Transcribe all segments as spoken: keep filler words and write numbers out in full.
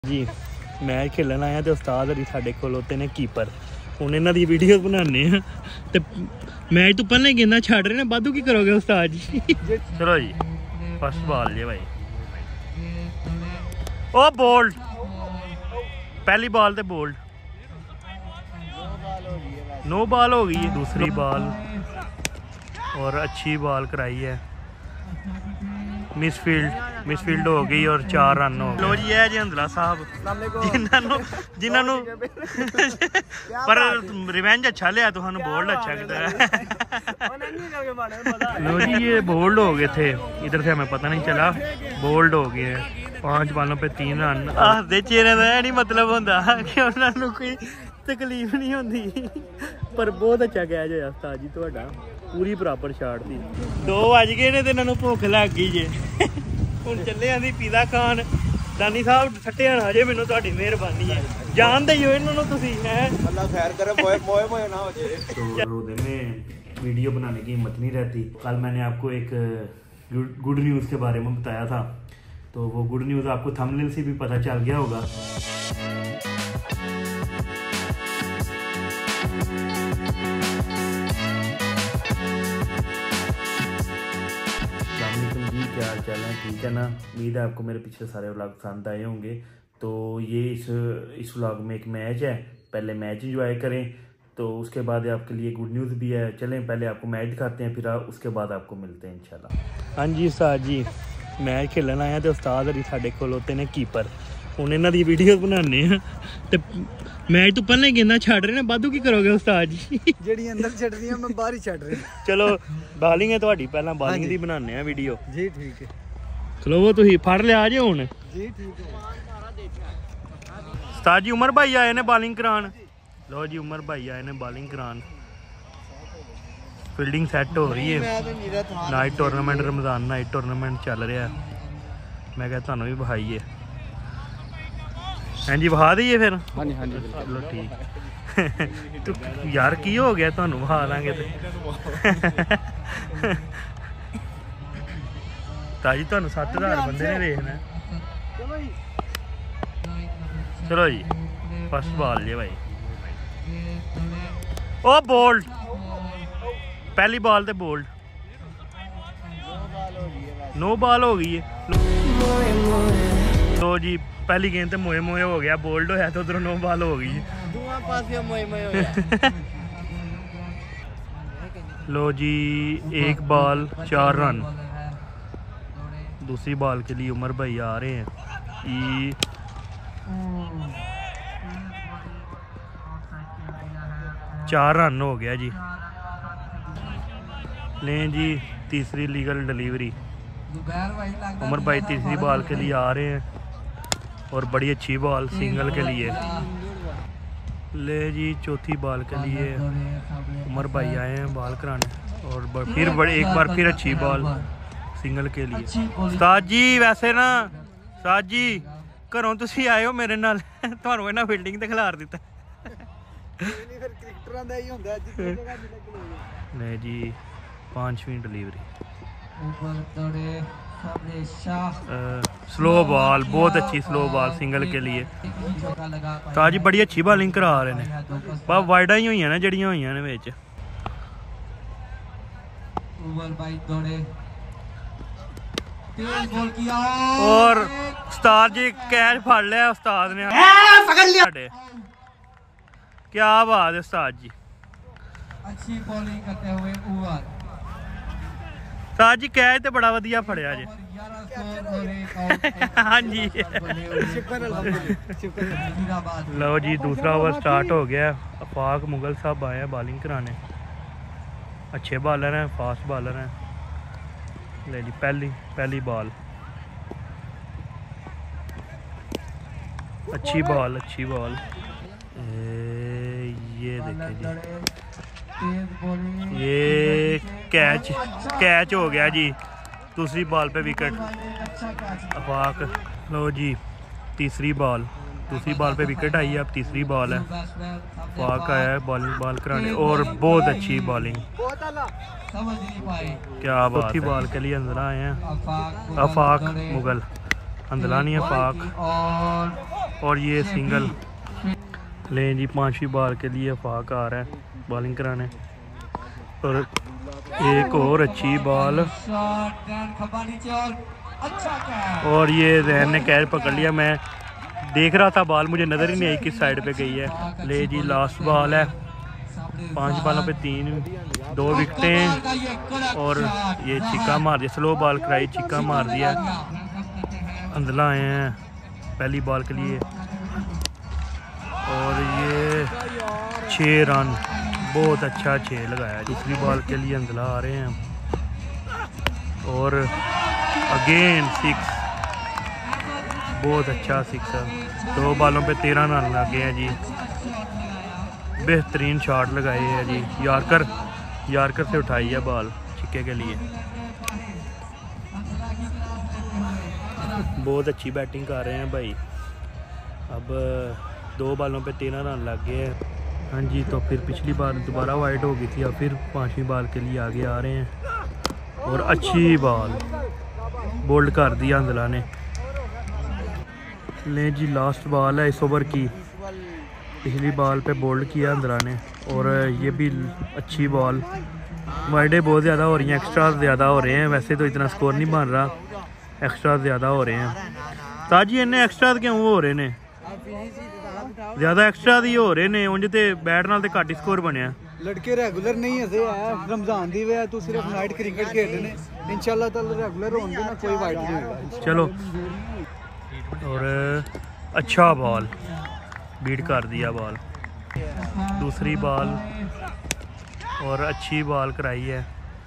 जी match खेलन आया तो उस्ताद हरी साढ़े खलोते ने कीपर हूँ इन्हों की वीडियो बनाने तो मैच तो पहले गेंदा छड़ रहे ने वाधू की करोगे उस्ताद जी। चलो जी फर्स्ट बॉल जी भाई ओ बोल्ड पहली बॉल ते बोल्ड नो बॉल हो गई है। दूसरी बॉल और अच्छी बॉल कराई है मिसफील्ड मिसफील्ड हो गई और चार रन हो गए। लो जी है जी हंदला साहब जिन्होंने जिन्होंने पर रिवेंज अच्छा लिया तो बोल्ड अच्छा किया। लो जी ये बोल्ड हो गए थे इधर से हमें पता नहीं चला बोल्ड हो गए पांच बॉलों पे तीन रन। आखते चेहरे का नहीं मतलब होता कि उन्होंने कोई तकलीफ नहीं होती पर बहुत अच्छा कैच होया उस्ताद जी तुहाडा पूरी बराबर शाट थी। दो बज गए ने ते इन्होंने भुख लग गई जे हुण चले आंदी पिज़्ज़ा खान दानी साहब सट्टिया ना जे मैनूं तुहाडी मेहरबानी है जानदे ही हो इन्होंने तुसीं हैं अल्लाह खैर करे मोए मोए मोए ना हो जे। तो रोदे में वीडियो बनाने की हिम्मत नहीं रहती। कल मैंने आपको एक गुड न्यूज़ के बारे में बताया था तो वो गुड न्यूज़ आपको थंबनेल से भी पता चल गया होगा। जी क्या हाल चाल है ठीक है ना। उम्मीद है आपको मेरे पिछले सारे व्लॉग पसंद आए होंगे। तो ये इस इस व्लॉग में एक मैच है पहले मैच इंजॉय करें तो उसके बाद आपके लिए गुड न्यूज़ भी है। चलें पहले आपको मैच दिखाते हैं फिर उसके बाद आपको मिलते हैं इंशाल्लाह। हाँ जी उस्ताद जी मैच खेलन आया तो उस्ताद हरी साढ़े खलोते ने कीपर हूँ इन्हों की वीडियो बनाने तो मैच तो पहले गेंदा छड़ रहे ने वाधू की करोगे उस्ताद जी जेडी अंदर छड़ रही मैं बाहर ही छड़ रहा। चलो बॉलिंग है तुहाडी पहला बॉलिंग दी बनाने हैं वीडियो जी ठीक है। चलो वो तुसीं फड़ लिया जे हुण जी ठीक है। उस्ताद जी उमर भाई आए ने बॉलिंग करान। लो जी उमर भाई आए ने बॉलिंग करान फील्डिंग सैट हो रही है night tournament Ramzan night tournament चल रहा है मैं क्या तुहानूं भी बहाईए। हाँ जी बहा दईए फिर हाँ जी हाँ जी चलो ठीक तो यार की हो गया तुहानूं बहा लांगे तो ताजी तुहानूं सत्त हज़ार बंदे ने देखना। चलो जी फर्स्ट बॉल जी भाई ओ बोल्ड पहली बॉल ते बोल्ड नो बॉल हो गई है। तो जी पहली गेंद ते मोए मोए हो गया बोल्ड होया तो उधरों नो बॉल हो गई। लो जी एक बॉल चार रन। दूसरी बॉल के लिए उमर भाई आ रहे हैं ई चार रन हो गया जी। लें जी तीसरी लीगल डिलीवरी उमर भाई तीसरी बॉल के लिए आ रहे हैं और बड़ी अच्छी बॉल सिंगल के लिए। ले जी चौथी बॉल के लिए उमर भाई आए हैं बॉल कराने और फिर बड़ी एक बार फिर अच्छी बॉल सिंगल के लिए। उस्ताद जी वैसे ना उस्ताद जी घरों तुसीं आए हो मेरे नाल तुहानूं इन्हां फील्डिंग ते खिलार दिता नहीं जी पांचवी डिलीवरी स्लो बॉल बहुत अच्छी स्लो बॉल सिंगल के लिए। ताजी बड़ी अच्छी बॉलिंग करा रहे हैं बस वाइडा ही हुई ना जड़ियां हुई ने विच। और उस्ताद जी कैच फड़ लिया उस्ताद ने पकड़ लिया। क्या बात है उस्ताद जी अच्छी बॉलिंग करते हुए ओवर उस्ताद जी कैच तो बड़ा वधिया फड़िया जी। हाँ जी लो जी दूसरा ओवर स्टार्ट हो गया। अफाक मुगल साहब आए हैं बॉलिंग कराने अच्छे बॉलर हैं फास्ट बॉलर हैं। ले जी पहली पहली बॉल अच्छी बॉल अच्छी बॉल ये देखें जी ये कैच कैच हो गया जी। दूसरी बॉल पे विकेट अफाक। लो जी तीसरी बॉल दूसरी बॉल पे विकेट आई है अब तीसरी बॉल है अफाक आया है बॉलिंग बॉल कराने और बहुत अच्छी बॉलिंग क्या चौथी बॉल के लिए अंदर आए हैं अफाक मुगल अंदला नहीं अफाक और ये सिंगल। ले जी पांचवी बॉल के लिए फाक आ रहा है बॉलिंग कराने। और एक और अच्छी बॉल और ये जहन ने कैच पकड़ लिया। मैं देख रहा था बॉल, मुझे नज़र ही नहीं आई किस साइड पे गई है। ले जी लास्ट बॉल है, पांच बॉलों पे तीन दो विकेटें और ये छिक्का मार दिया। स्लो बॉल कराई, छिक्का मार दिया। अंदला आए हैं पहली बॉल के लिए और ये छः रन, बहुत अच्छा छः लगाया। दूसरी बॉल के लिए अंदला आ रहे हैं और अगेन सिक्स, बहुत अच्छा सिक्स है। दो बॉलों पे तेरह रन लगे हैं जी। बेहतरीन शॉट लगाए हैं जी। यार्कर यार्कर से उठाई है बॉल छिक्के के लिए। बहुत अच्छी बैटिंग कर रहे हैं भाई। अब दो बॉलों पे तेरह रन लग गए हैं। हाँ जी, तो फिर पिछली बार दोबारा वाइड हो गई थी, अब फिर पांचवी बॉल के लिए आगे आ रहे हैं और अच्छी बॉल बोल्ड कर दिया अंदला ने। ले जी लास्ट बॉल है इस ओवर की। पिछली बॉल पे बोल्ड किया अंदला ने और ये भी अच्छी बॉल। वाइडे बहुत ज़्यादा हो रही हैं, एक्स्ट्रा ज़्यादा हो रहे हैं। वैसे तो इतना स्कोर नहीं बन रहा, एक्स्ट्रा ज़्यादा हो रहे हैं। ताजी इन्ने एक्स्ट्रा क्यों हो रहे ने? ज़्यादा एक्स्ट्रा ही हो रहे ने। उंज ते बैट नाल ते घट ही स्कोर बनया। लड़के रेगुलर नहीं है रमजान दी वे, तू सिर्फ नाइट क्रिकेट खेलते ने। इंशाल्लाह ताला रेगुलर होंगे ना, कोई वाइड नहीं होगा। चलो, और अच्छा बॉल बीट कर दिया बॉल। दूसरी बॉल और अच्छी बॉल कराई है।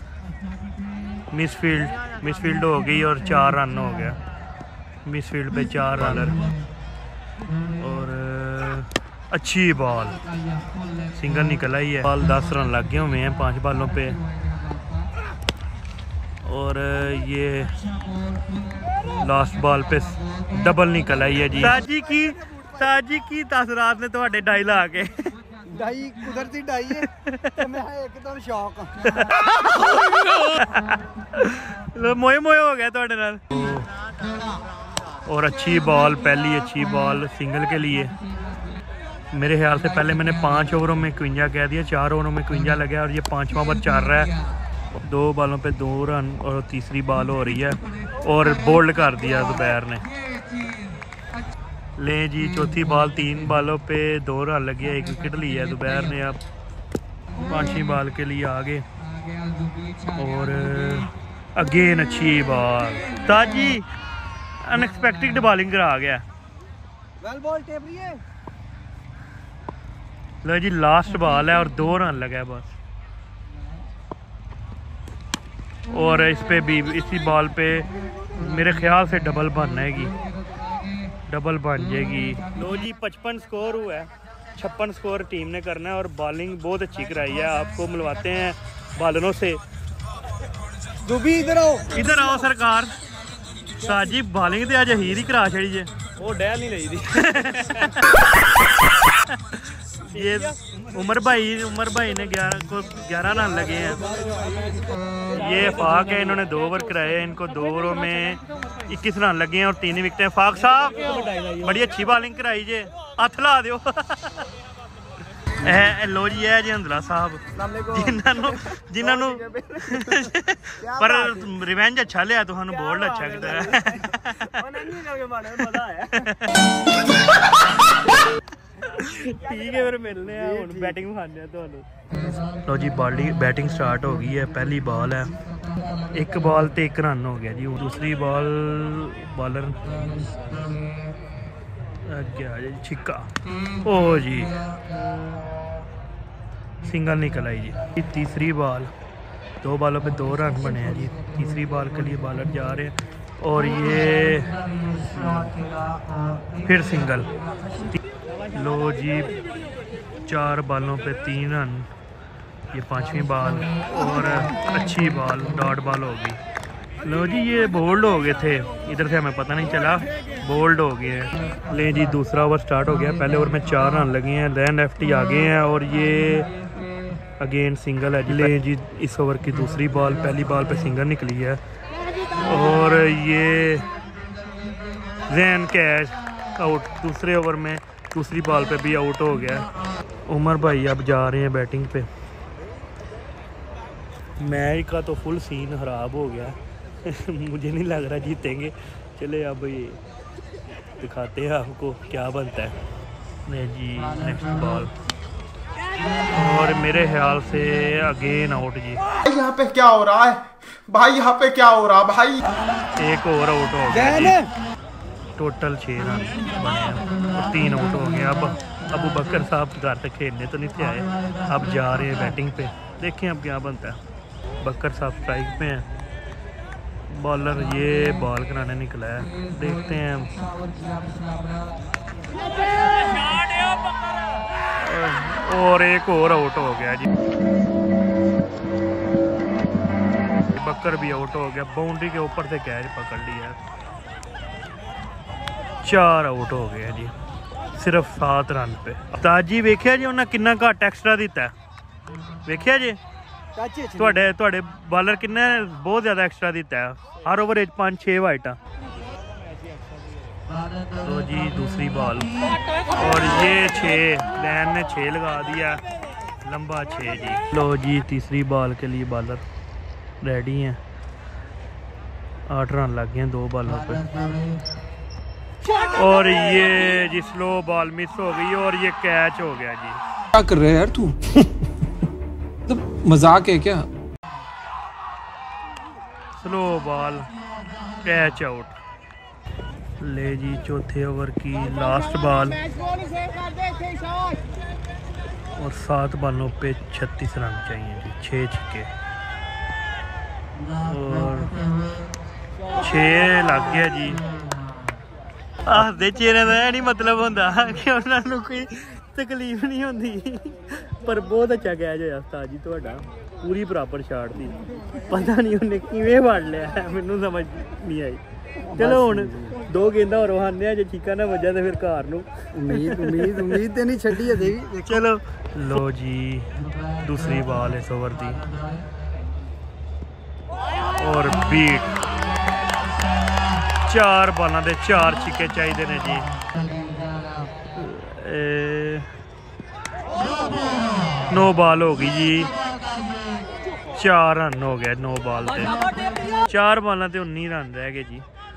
मिसफील्ड मिसफील्ड हो गई और चार रन हो गया। मिसफील्ड पे चार रनर और अच्छी बॉल सिंगल निकल आई है। बॉल दस रन लग गए हुए हैं पांच बॉलों पे और ये लास्ट बॉल पे डबल निकल आई है जी। ताजी की ताजी की तासरात ने तो डाई ला के डाई कुदरती डाई है तो मैं एकदम शौक लो मोए मोए हो गया तो नाल। और अच्छी बॉल, पहली अच्छी बॉल सिंगल के लिए। मेरे ख्याल से पहले मैंने पाँच ओवरों में इक्वंजा कह दिया, चार ओवरों में इक्वंजा लगा और ये पाँचवा ओवर चल रहा है। दो बॉलों पे दो रन और तीसरी बॉल हो रही है और बोल्ड कर दिया जुबैर ने। ले जी चौथी बॉल, तीन बॉलों पे दो रन लगे, एक विकेट लिया जुबैर ने। अब पांचवी बॉल के लिए आगे और अगेन अच्छी बॉल। ताजी अनएक्सपेक्टेड बॉलिंग करा गया। वेल बॉल टेपरी है। लो जी लास्ट बॉल है और दो रन लगा है बस। और इस पे भी इसी बॉल पे मेरे ख्याल से डबल बननेगी, डबल बन जाएगी। लो जी पचपन स्कोर हुआ है, छप्पन स्कोर टीम ने करना है और बॉलिंग बहुत अच्छी कराई है। आपको मिलवाते हैं बॉलरों से। दुबी इधर आओ, इधर आओ सरकार। साजी बॉलिंग तो अज हीर ही करा छड़ी जे, वो डैल नहीं रही थी। ये उमर भाई उमर भाई ने ग्यारह को ग्यारह रन लगे हैं। ये फाक है, इन्होंने दो ओवर कराए हैं, इनको दो ओवरों में इक्कीस रन लगे हैं और तीन विकेटें। फाक साहब बड़ी अच्छी बॉलिंग कराई जे, हथ ला दियो। लो जी है जी अंदला साहब, जिन्होंने जिन्होंने पर रिवेंज अच्छा लिया, तो बोल्ड अच्छा किया। ठीक है, फिर मिलने हैं, बैटिंग दिखाने तो। लो जी बॉलिंग बैटिंग स्टार्ट हो गई है। पहली बॉल है, एक बॉल ते एक रन हो गया जी। दूसरी बॉल बॉलर क्या जी, छिक्का। ओ जी सिंगल निकल आई जी। तीसरी बॉल, दो बॉलों पे दो रन बने हैं जी। तीसरी बॉल के लिए बॉलर जा रहे हैं और ये फिर सिंगल। लो जी चार बॉलों पे तीन रन, ये पांचवी बॉल और अच्छी बॉल डॉट बॉल हो गई। लो जी ये बोल्ड हो गए थे, इधर से हमें पता नहीं चला, बोल्ड हो गए हैं। ले जी दूसरा ओवर स्टार्ट हो गया। पहले ओवर में चार रन लगे हैं, लैंड लेफ्टी आगे हैं और ये अगेन सिंगल है। ले जी इस ओवर की दूसरी बॉल, पहली बॉल पे सिंगल निकली है और ये जैन कैच आउट, दूसरे ओवर में दूसरी बॉल पे भी आउट हो गया। उमर भाई अब जा रहे हैं बैटिंग पे। मैच का तो फुल सीन ख़राब हो गया मुझे नहीं लग रहा जीतेंगे। चले अब ये दिखाते हैं आपको क्या बनता है। नहीं जी, नेक्स्ट बॉल और मेरे ख्याल से अगेन आउट जी। यहाँ पे क्या हो रहा है भाई, यहाँ पे क्या हो रहा भाई। एक ओवर आउट हो गया जी। टोटल छः रन बने हैं और तीन आउट हो गए। अब अबू बकर साहब घर तक खेलने तो नहीं थे आए, अब जा रहे हैं बैटिंग पे। देखें अब क्या बनता है। बकर साहब स्ट्राइक पे हैं, बॉलर ये बॉल कराने निकला है, देखते हैं। और एक और आउट हो गया जी। बकर भी आउट हो गया, बाउंड्री के ऊपर से कैच पकड़ लिया। चार आउट हो गया जी सिर्फ सात रन पे। ताजी वेख्या जी उन्हें कितना घट एक्स्ट्रा दिता है, वेख्या जी ਤੁਹਾਡੇ ਤੁਹਾਡੇ ਬਾਲਰ किन्ने बहुत ज़्यादा एक्स्ट्रा दिता है, हर ओवर पाँच छः वाइटा। तो जी दूसरी बॉल और ये छः, बैन ने छः लगा दिया, लंबा छः जी। लो जी तीसरी बॉल के लिए बॉलर रेडी हैं। आठ रन लग गए दो बॉलों पे और ये जी स्लो बॉल मिस हो गई और ये कैच हो गया जी। क्या कर रहे हैं यार तू तो मजाक है क्या। Slow ball catch out. ले जी चौथे ओवर की लास्ट बॉल और सात बॉलों पे छत्तीस रन चाहिए जी, छः छक्के और छः लग गया जी। हसदे चेहरे का नहीं मतलब होंदा कि उन्होंने कोई तकलीफ नहीं होंदी, पर बहुत अच्छा कैच होया उस्ताद जी तुहाडा, पूरी प्रॉपर शॉट थी, पता नहीं उन्हें किवें वड़ लिया है, मैनू समझ नहीं आई। चलो हुण दो गेंदा और वहाने जे चीका ना वजह तो फिर घर नूं उम्मीद उम्मीद उम्मीद ते नहीं छड्डी अजे भी। चलो लो जी दूसरी बॉल इस ओवर दी और बीट। चार बॉलों के चार छिक्के चाहिए ने जी। ए, नौ बॉल हो गई जी, चार रन हो गया नौ बॉल पे, चार बॉलों ते उन्नी रन रह गए जी।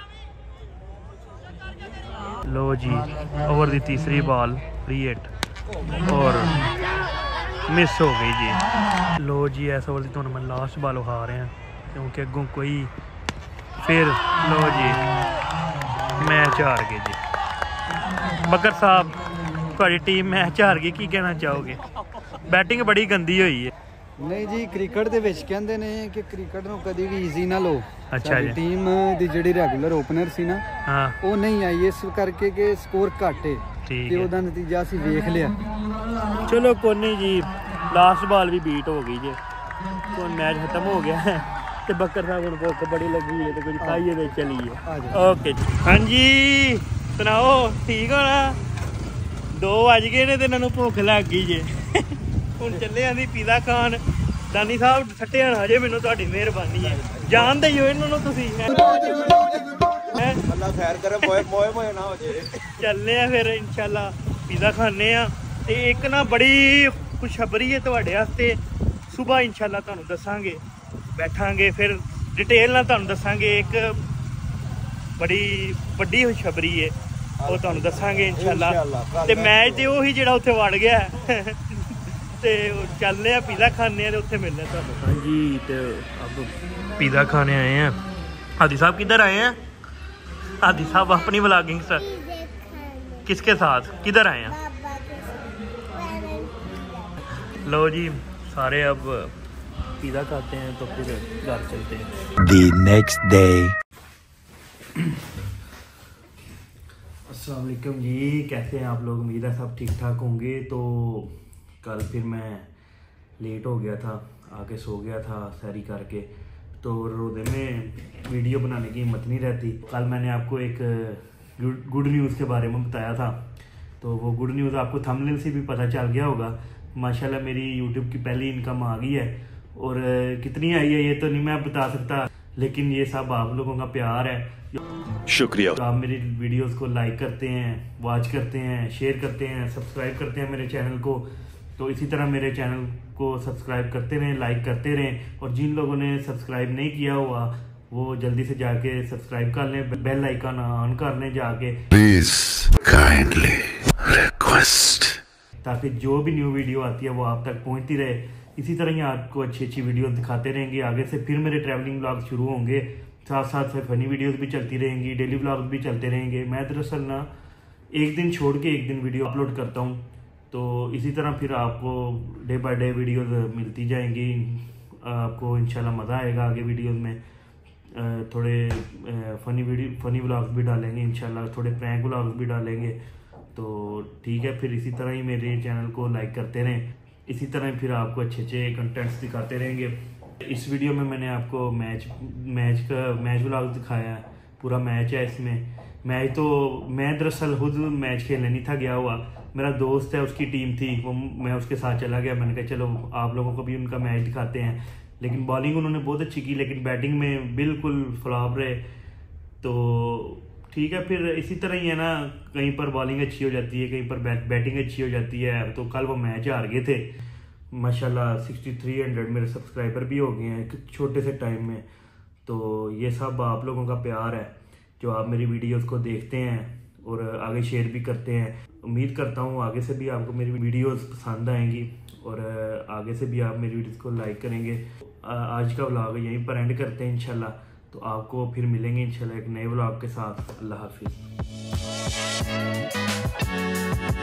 लो जी ओवर दी तीसरी बॉल फ्री हिट और मिस हो गई जी। लो जी इस ओवर दी तुहानूं मैं लास्ट बॉल उठा रहे हैं क्योंकि अगों कोई फिर लो जी मैच हार गए जी। बकर साहब ਤੁਹਾਡੀ टीम मैच हार गई, की कहना चाहोगे। बैटिंग बड़ी गंदी हुई है। नहीं जी क्रिकेट ਦੇ ਵਿੱਚ ਕਹਿੰਦੇ ਨੇ ਕਿ ਕ੍ਰਿਕਟ ਨੂੰ ਕਦੀ ਵੀ ਈਜ਼ੀ ਨਾ ਲਓ। ਅੱਛਾ ਜੀ। ਟੀਮ ਦੀ ਜਿਹੜੀ ਰੈਗੂਲਰ ਓਪਨਰ ਸੀ ਨਾ ਹਾਂ ਉਹ ਨਹੀਂ ਆਈ ਇਸ ਕਰਕੇ ਕਿ ਸਕੋਰ ਘੱਟ ਹੈ ਠੀਕ ਤੇ ਹੈ। ਉਹਦਾ ਨਤੀਜਾ ਅਸੀਂ ਵੇਖ ਲਿਆ। ਚਲੋ ਕੋਈ ਨਹੀਂ ਜੀ, ਲਾਸਟ ਬਾਲ ਵੀ ਬੀਟ ਹੋ ਗਈ ਜੀ, तो मैच खत्म हो गया है तो बकर साहब को भुख बड़ी लगी है तो कुछ खाइए तो चलिए। ओके जी हाँ जी सुनाओ ठीक हो ना। दो बज गए ने तो इन्होंने भुख लग गई जे हुण चले आंदी पिज़्ज़ा खान। दानी साहब सट्टे ना जे मैनूं तुहाडी मेहरबानी है, जानदे ही हो इन्होंने तुसीं अल्लाह खैर करे मोए मोए मोए ना हो जे। चलने आ फिर इंशाल्लाह पिज़्ज़ा खाने आ ते एक ना बड़ी खुशखबरी है तुहाडे वास्ते। सुबह इंशाल्लाह तुहानूं दसांगे, बैठांगे फिर डिटेल नाल तुहानूं दसांगे। एक बड़ी वड्डी खुशखबरी है वो तुहानूं दसांगे इंशाल्लाह। ते मैच ते ओही जिहड़ा उत्थे वड़ गया ते चलने आ पिज़्ज़ा खाने ते उत्थे मिलने तुहानूं। हाँ जी तो अब पिज़्ज़ा खाने आए हैं। हादी साहब किधर आए हैं? हादी साहब अपनी व्लॉगिंग सर किसके साथ किधर आए हैं? लो जी सारे अब पिज़्ज़ा खाते हैं तो फिर घर चलते हैं। The next day. अस्सलाम वालेकुम जी, कैसे हैं आप लोग? उम्मीद है सब ठीक ठाक होंगे। तो कल फिर मैं लेट हो गया था, आके सो गया था सैरी करके, तो रोज़े में वीडियो बनाने की हिम्मत नहीं रहती। कल मैंने आपको एक गुड न्यूज़ के बारे में बताया था, तो वो गुड न्यूज़ आपको थंबनेल से भी पता चल गया होगा। माशाल्लाह मेरी यूट्यूब की पहली इनकम आ गई है और कितनी आई है ये तो नहीं मैं बता सकता, लेकिन ये सब आप लोगों का प्यार है, शुक्रिया। तो आप मेरी वीडियोस को लाइक करते हैं, वॉच करते हैं, शेयर करते हैं, सब्सक्राइब करते हैं मेरे चैनल को। तो इसी तरह मेरे चैनल को सब्सक्राइब करते रहें, लाइक करते रहें, और जिन लोगों ने सब्सक्राइब नहीं किया हुआ वो जल्दी से जाके सब्सक्राइब कर लें, बेल आइकन ऑन कर लें जाके, प्लीज काइंडली रिक्वेस्ट, ताकि जो भी न्यू वीडियो आती है वो आप तक पहुंचती रहे। इसी तरह ही आपको अच्छी अच्छी वीडियो दिखाते रहेंगे। आगे से फिर मेरे ट्रैवलिंग ब्लॉग शुरू होंगे, साथ साथ से फनी वीडियोस भी चलती रहेंगी, डेली ब्लॉग भी चलते रहेंगे। मैं दरअसल ना एक दिन छोड़ के एक दिन वीडियो अपलोड करता हूँ, तो इसी तरह फिर आपको डे बाय डे वीडियोस मिलती जाएंगी। आपको इंशाल्लाह मज़ा आएगा आगे वीडियोस में। थोड़े फ़नी वीडियो फ़नी व्लॉग्स भी डालेंगे इंशाल्लाह, थोड़े प्रैंक व्लॉग्स भी डालेंगे। तो ठीक है, फिर इसी तरह ही मेरे चैनल को लाइक करते रहें, इसी तरह फिर आपको अच्छे अच्छे कंटेंट्स दिखाते रहेंगे। इस वीडियो में मैंने आपको मैच मैच का मैच व्लॉग दिखाया है, पूरा मैच है इसमें। मैच तो मैं दरअसल खुद मैच खेलने नहीं था गया हुआ, मेरा दोस्त है उसकी टीम थी, वो मैं उसके साथ चला गया। मैंने कहा चलो आप लोगों को भी उनका मैच दिखाते हैं। लेकिन बॉलिंग उन्होंने बहुत अच्छी की, लेकिन बैटिंग में बिल्कुल फ्लॉप रहे। तो ठीक है, फिर इसी तरह ही है ना, कहीं पर बॉलिंग अच्छी हो जाती है, कहीं पर बैट, बैटिंग अच्छी हो जाती है। तो कल वो मैच हार गए थे। माशाल्लाह सिक्सटी थ्री हंड्रेड मेरे सब्सक्राइबर भी हो गए हैं एक छोटे से टाइम में। तो ये सब आप लोगों का प्यार है, जो आप मेरी वीडियोस को देखते हैं और आगे शेयर भी करते हैं। उम्मीद करता हूँ आगे से भी आपको मेरी वीडियोस पसंद आएंगी और आगे से भी आप मेरी वीडियोस को लाइक करेंगे। आज का व्लॉग यहीं पर एंड करते हैं इंशाल्लाह। तो आपको फिर मिलेंगे इंशाल्लाह एक नए व्लॉग के साथ। अल्लाह हाफिज़।